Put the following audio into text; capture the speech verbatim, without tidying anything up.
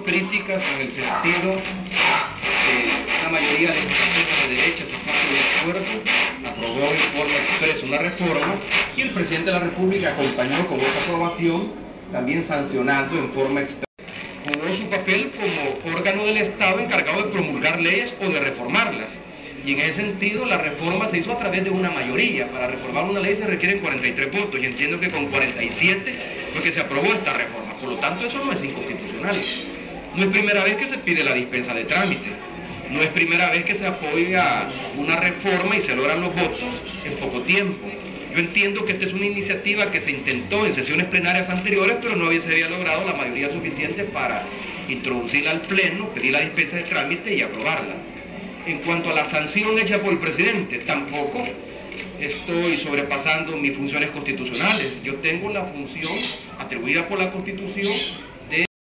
críticas en el sentido que la mayoría legislativa de derecha se puso de acuerdo, aprobó en forma expresa una reforma y el presidente de la República acompañó con esa aprobación, también sancionando en forma expresa. Jugó su papel como órgano del Estado encargado de promulgar leyes o de reformarlas. Y en ese sentido la reforma se hizo a través de una mayoría. Para reformar una ley se requieren cuarenta y tres votos y entiendo que con cuarenta y siete fue que se aprobó esta reforma. Por lo tanto, eso no es inconstitucional. No es primera vez que se pide la dispensa de trámite. No es primera vez que se apoya una reforma y se logran los votos en poco tiempo. Yo entiendo que esta es una iniciativa que se intentó en sesiones plenarias anteriores, pero no se había logrado la mayoría suficiente para introducirla al Pleno, pedir la dispensa de trámite y aprobarla. En cuanto a la sanción hecha por el presidente, tampoco estoy sobrepasando mis funciones constitucionales. Yo tengo la función atribuida por la Constitución